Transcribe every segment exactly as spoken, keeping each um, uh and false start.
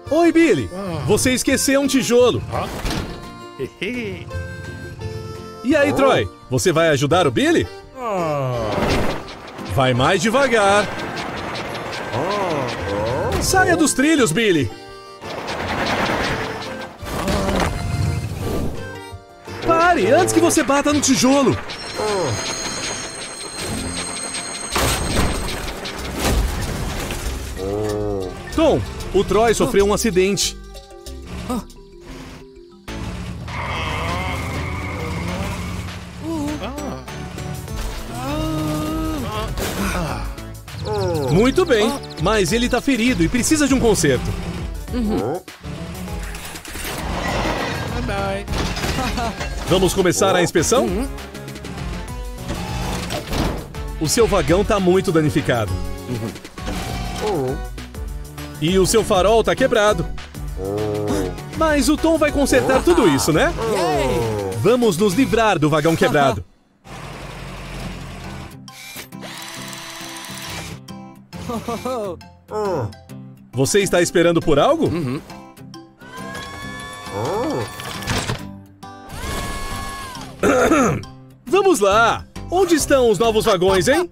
Oi, Billy. Você esqueceu um tijolo. E aí, Troy? Você vai ajudar o Billy? Vai mais devagar. Saia dos trilhos, Billy. Pare, antes que você bata no tijolo. Tom, o Troy sofreu um acidente. Muito bem, mas ele tá ferido e precisa de um conserto. Uhum. Vamos começar a inspeção? Uhum. O seu vagão tá muito danificado. Uhum. E o seu farol tá quebrado. Mas o Tom vai consertar tudo isso, né? Vamos nos livrar do vagão quebrado. Você está esperando por algo? Uhum. Vamos lá! Onde estão os novos vagões, hein?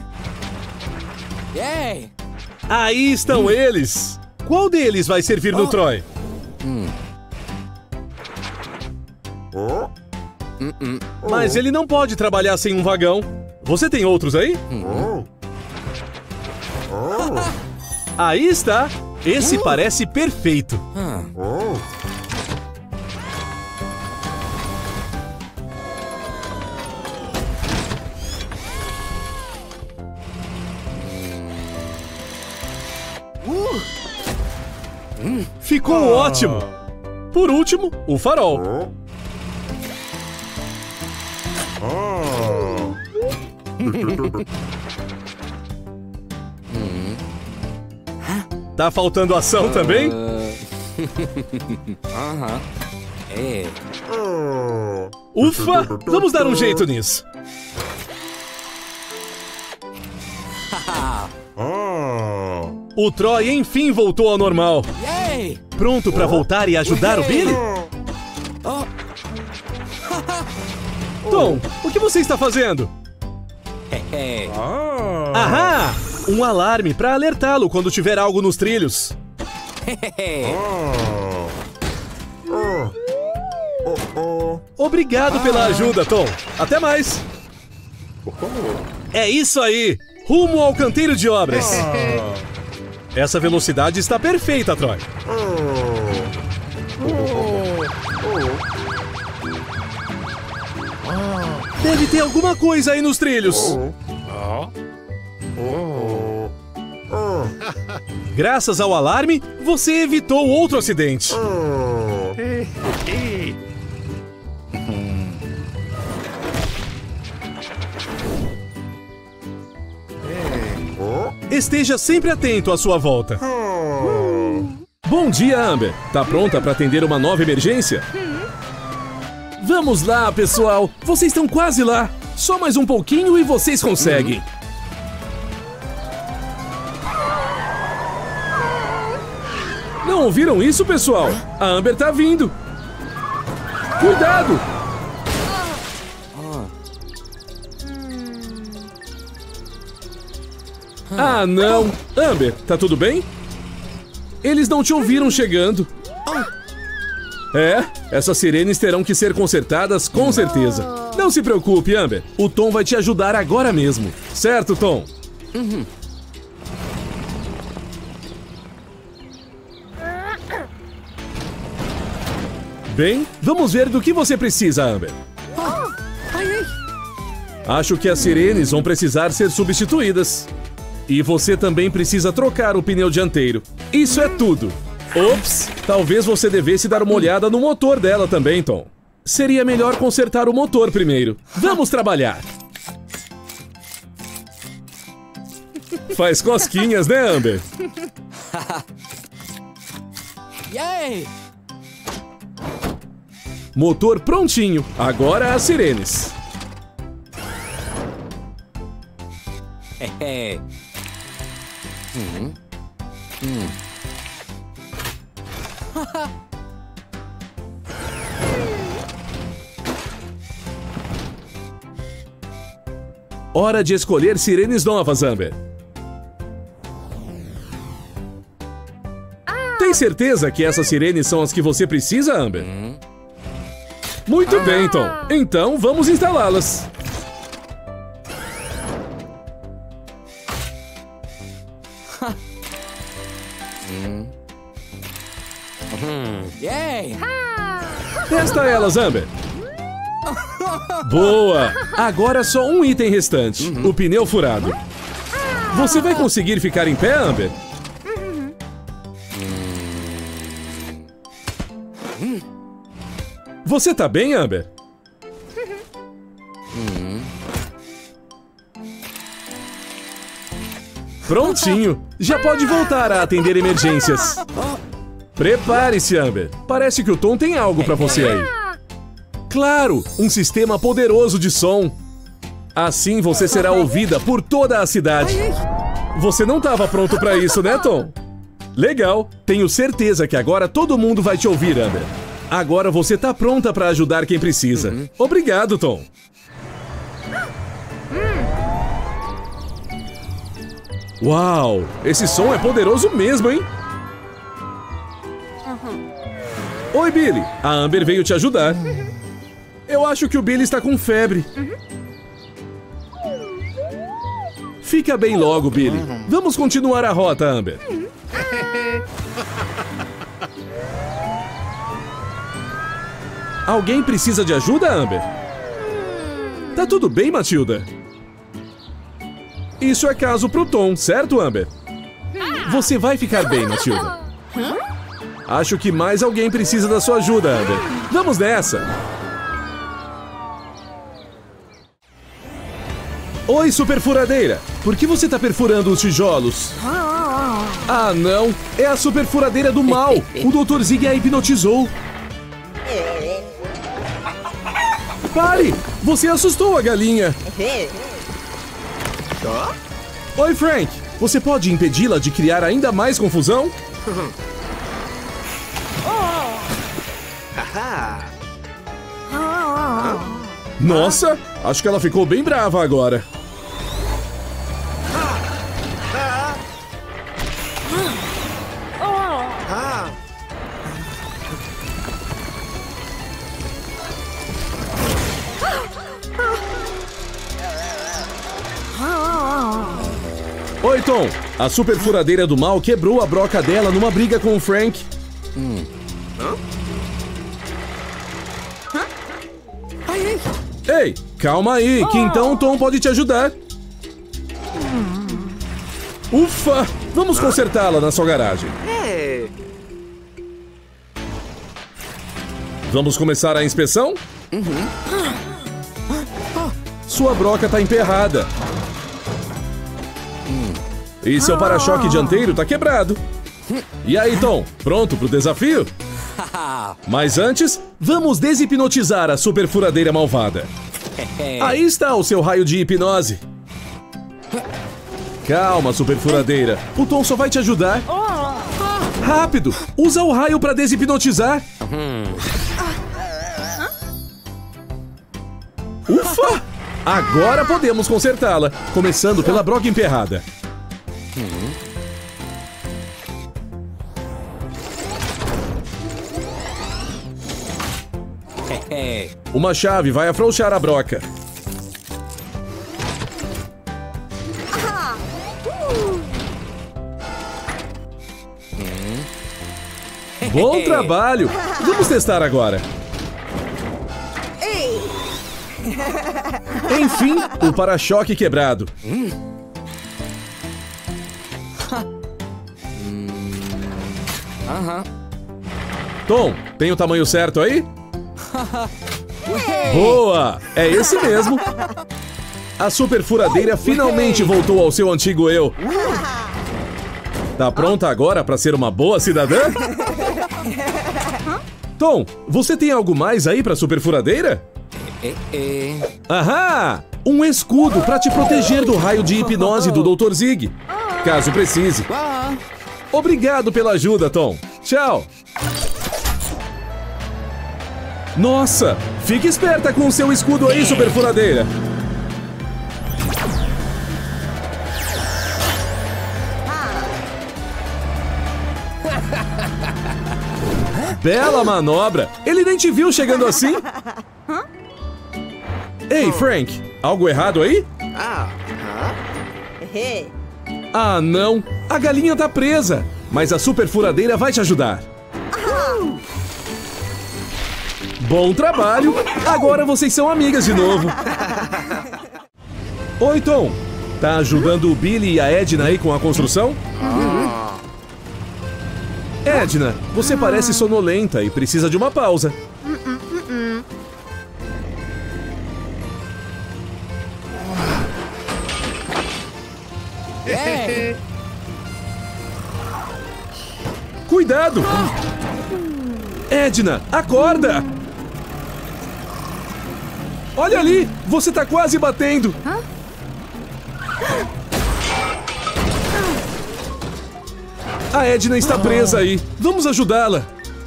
Yay! Aí estão hum. eles! Qual deles vai servir no oh. Troy? Hum. Oh. Uh -uh. Mas ele não pode trabalhar sem um vagão. Você tem outros aí? Hum. Aí está! Esse uh. parece perfeito. Uh. Ficou oh. ótimo! Por último, o farol. Oh. Tá faltando ação uh... também? Aham. É. Ufa! Vamos dar um jeito nisso. O Troy enfim voltou ao normal. Yay! Pronto para voltar e ajudar Yay! o Billy? Oh. Tom, o que você está fazendo? Ahá! Um alarme para alertá-lo quando tiver algo nos trilhos. Obrigado pela ajuda, Tom. Até mais. É isso aí. Rumo ao canteiro de obras. Essa velocidade está perfeita, Troy. Deve ter alguma coisa aí nos trilhos. Graças ao alarme, você evitou outro acidente. Esteja sempre atento à sua volta. Bom dia, Amber. Tá pronta para atender uma nova emergência? Vamos lá, pessoal. Vocês estão quase lá. Só mais um pouquinho e vocês conseguem. Não ouviram isso, pessoal? A Amber tá vindo. Cuidado! Ah, não! Amber, tá tudo bem? Eles não te ouviram chegando. É, essas sirenes terão que ser consertadas com certeza. Não se preocupe, Amber. O Tom vai te ajudar agora mesmo. Certo, Tom? Uhum. Bem, vamos ver do que você precisa, Amber. Acho que as sirenes vão precisar ser substituídas. E você também precisa trocar o pneu dianteiro. Isso é tudo. Ops! Talvez você devesse dar uma olhada no motor dela também, Tom. Seria melhor consertar o motor primeiro. Vamos trabalhar! Faz cosquinhas, né, Amber? Yay! Motor prontinho. Agora as sirenes. Uhum. Hum. Hora de escolher sirenes novas, Amber. Tem certeza que essas sirenes são as que você precisa, Amber? Muito bem, Tom. Então, vamos instalá-las. Yay! Testa elas, Amber. Boa! Agora só um item restante, o pneu furado. Você vai conseguir ficar em pé, Amber? Você tá bem, Amber? Prontinho! Já pode voltar a atender emergências. Prepare-se, Amber. Parece que o Tom tem algo pra você aí. Claro! Um sistema poderoso de som. Assim você será ouvida por toda a cidade. Você não estava pronto pra isso, né, Tom? Legal! Tenho certeza que agora todo mundo vai te ouvir, Amber. Agora você tá pronta pra ajudar quem precisa. Uhum. Obrigado, Tom. Uau! Esse som é poderoso mesmo, hein? Uhum. Oi, Billy. A Amber veio te ajudar. Uhum. Eu acho que o Billy está com febre. Uhum. Fica bem logo, Billy. Uhum. Vamos continuar a rota, Amber. Uhum. Alguém precisa de ajuda, Amber? Tá tudo bem, Matilda? Isso é caso pro Tom, certo, Amber? Você vai ficar bem, Matilda. Acho que mais alguém precisa da sua ajuda, Amber. Vamos nessa! Oi, super furadeira! Por que você tá perfurando os tijolos? Ah, não! É a super furadeira do mal! O doutor Zig a hipnotizou! Pare! Você assustou a galinha! Oi, Frank! Você pode impedi-la de criar ainda mais confusão? Nossa! Acho que ela ficou bem brava agora. Oi, Tom. A super furadeira do mal quebrou a broca dela numa briga com o Frank. Hum. Hã? Ei, calma aí, que então o Tom pode te ajudar. Ufa! Vamos consertá-la na sua garagem. Vamos começar a inspeção? Uhum. Sua broca tá emperrada. E seu para-choque dianteiro tá quebrado. E aí, Tom, pronto pro desafio? Mas antes, vamos deshipnotizar a super furadeira malvada. Aí está o seu raio de hipnose. Calma, super furadeira. O Tom só vai te ajudar. Rápido, usa o raio pra deshipnotizar. Ufa! Agora podemos consertá-la, começando pela broca emperrada. Uma chave vai afrouxar a broca. Bom trabalho! Vamos testar agora. Enfim, o para-choque quebrado. Tom, tem o tamanho certo aí? Boa! É esse mesmo! A super furadeira finalmente voltou ao seu antigo eu. Tá pronta agora para ser uma boa cidadã? Tom, você tem algo mais aí para super furadeira? Ahá! Um escudo para te proteger do raio de hipnose do doutor Zig, caso precise. Obrigado pela ajuda, Tom. Tchau! Nossa! Fique esperta com o seu escudo aí, super furadeira! Bela manobra! Ele nem te viu chegando assim? Ei, Frank! Algo errado aí? Ah, não! A galinha tá presa! Mas a super furadeira vai te ajudar! Bom trabalho! Agora vocês são amigas de novo! Oi, Tom! Tá ajudando o Billy e a Edna aí com a construção? Edna, você parece sonolenta e precisa de uma pausa. É. Cuidado! Edna, acorda! Olha ali! Você tá quase batendo! A Edna está presa aí. Vamos ajudá-la.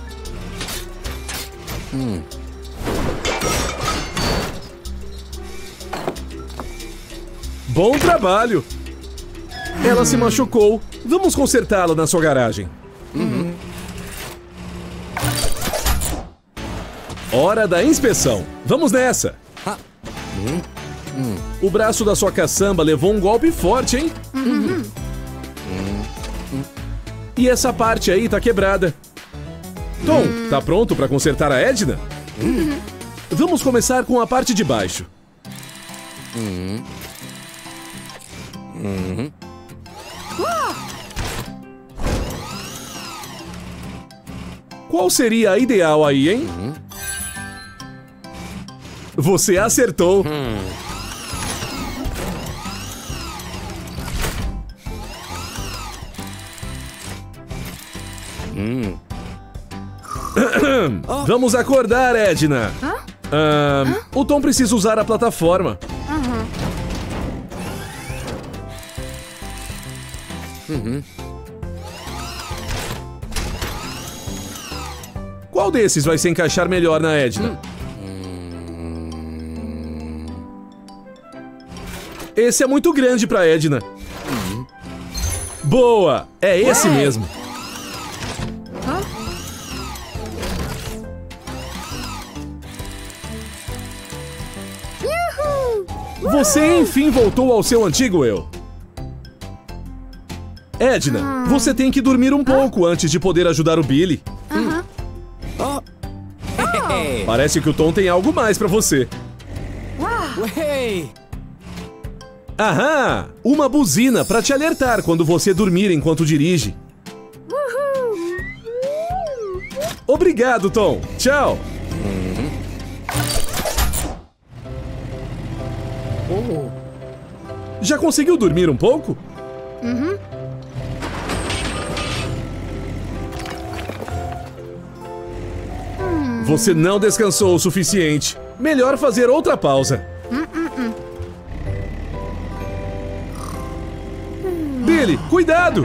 Hum. Bom trabalho. Ela se machucou. Vamos consertá-la na sua garagem. Uhum. Hora da inspeção. Vamos nessa. O braço da sua caçamba levou um golpe forte, hein? Uhum. E essa parte aí tá quebrada. Tom, tá pronto pra consertar a Edna? Uhum. Vamos começar com a parte de baixo. Uhum. Uhum. Qual seria a ideal aí, hein? Uhum. Você acertou. Uhum. Hum. Oh. Vamos acordar, Edna. Hã? Ah, Hã? O Tom precisa usar a plataforma. Uhum. Uhum. Qual desses vai se encaixar melhor na Edna? Hum. Esse é muito grande pra Edna. Uhum. Boa! É esse Ué. mesmo. Você enfim voltou ao seu antigo eu. Edna, hum. você tem que dormir um pouco ah? antes de poder ajudar o Billy. Uh-huh. oh. Oh. Parece que o Tom tem algo mais pra você. Ué. Aham! Uma buzina pra te alertar quando você dormir enquanto dirige. Uhul. Obrigado, Tom. Tchau. Uhum. Oh. Já conseguiu dormir um pouco? Uhum. Hum. Você não descansou o suficiente. Melhor fazer outra pausa. Hum, hum, hum. Hum. Billy, cuidado!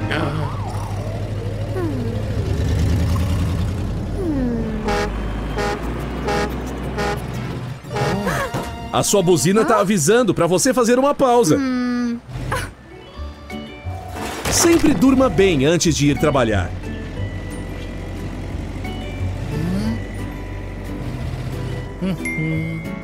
A sua buzina tá avisando pra você fazer uma pausa. Hum. Sempre durma bem antes de ir trabalhar. Hum. Hum.